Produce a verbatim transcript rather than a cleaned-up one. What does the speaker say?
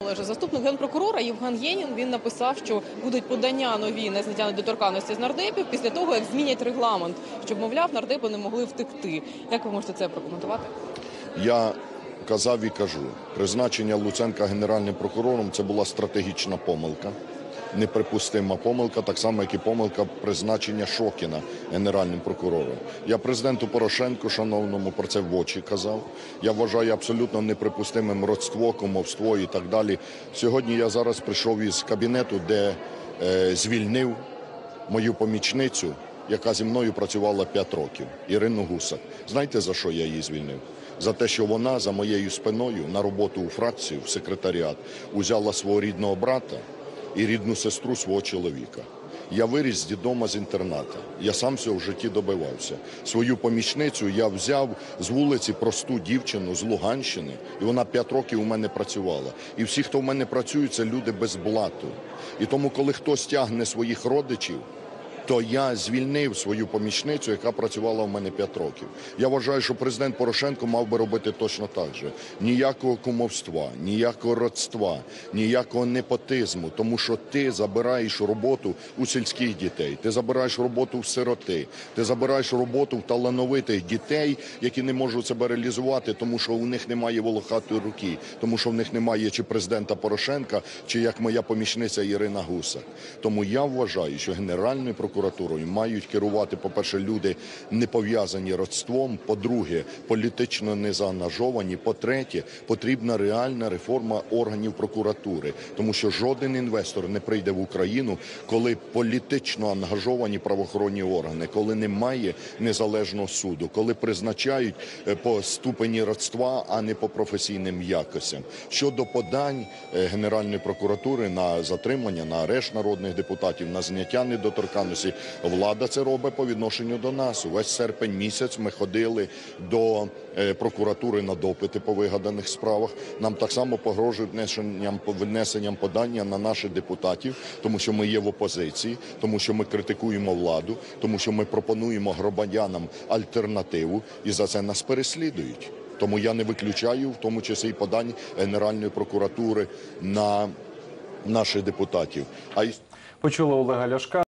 Заступник генпрокурора Євген Єнін, він написав, що будуть подання нові на зняття недоторканності з нардепів після того, як змінять регламент, щоб, мовляв, нардепи не могли втекти. Як ви можете це прокоментувати? Я казав і кажу, призначення Луценка генеральним прокурором – це була стратегічна помилка, неприпустима помилка, так само, як і помилка призначення Шокіна генеральним прокурором. Я Президенту Порошенку, шановному, про це в очі казав. Я вважаю абсолютно неприпустимим родство, кумовство і так далі. Сьогодні я зараз прийшов із кабінету, де е, звільнив мою помічницю, яка зі мною працювала п'ять років, Ірину Гусак. Знаєте, за що я її звільнив? За те, що вона за моєю спиною на роботу у фракцію, в секретаріат, узяла свого рідного брата і рідну сестру свого чоловіка. Я виріс з дідома з інтерната. Я сам цього в житті добивався. Свою помічницю я взяв з вулиці просту дівчину з Луганщини, і вона п'ять років у мене працювала. І всі, хто в мене працюють, це люди без блату. І тому, коли хтось тягне своїх родичів, то я звільнив свою помічницю, яка працювала у мене п'ять років. Я вважаю, що президент Порошенко мав би робити точно так же. Ніякого кумовства, ніякого родства, ніякого непотизму, тому що ти забираєш роботу у сільських дітей, ти забираєш роботу в сироти, ти забираєш роботу в талановитих дітей, які не можуть себе реалізувати, тому що у них немає волохатої руки, тому що в них немає чи президента Порошенка, чи як моя помічниця Ірина Гусак. Тому я вважаю, що Генеральною прокуратурою мають керувати, по-перше, люди не пов'язані родством, по-друге, політично не заангажовані, по-третє, потрібна реальна реформа органів прокуратури, тому що жоден інвестор не прийде в Україну, коли політично ангажовані правоохоронні органи, коли немає незалежного суду, коли призначають по ступені родства, а не по професійним якостям. Щодо подань Генеральної прокуратури на затримання, на арешт народних депутатів, на зняття недоторканності, влада це робить по відношенню до нас. Увесь серпень місяць ми ходили до прокуратури на допити по вигаданих справах. Нам так само погрожують внесенням, внесенням подання на наших депутатів, тому що ми є в опозиції, тому що ми критикуємо владу, тому що ми пропонуємо громадянам альтернативу, і за це нас переслідують. Тому я не виключаю, в тому числі і подань Генеральної прокуратури на наших депутатів. А Почули Олега Ляшка.